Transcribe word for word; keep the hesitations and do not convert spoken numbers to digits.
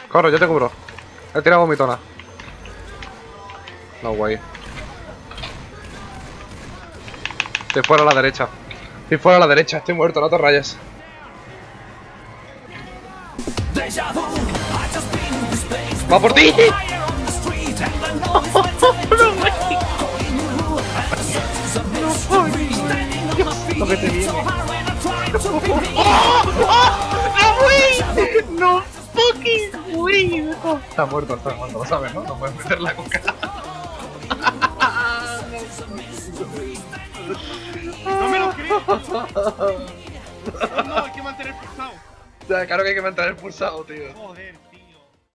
Corre, yo te cubro. He tirado vomitona. No, guay. Estoy fuera a la derecha. Estoy fuera a la derecha, estoy muerto, no te rayes. ¡Va por ti! Lo que te viene. ¡Oh! ¡Oh! ¡No, güey! ¡No fucking güey! Está muerto, está muerto, lo sabes, ¿no? No puedes meter la coca. No me lo creo. No, hay que mantener pulsado. Claro que hay que mantener pulsado, tío. Joder.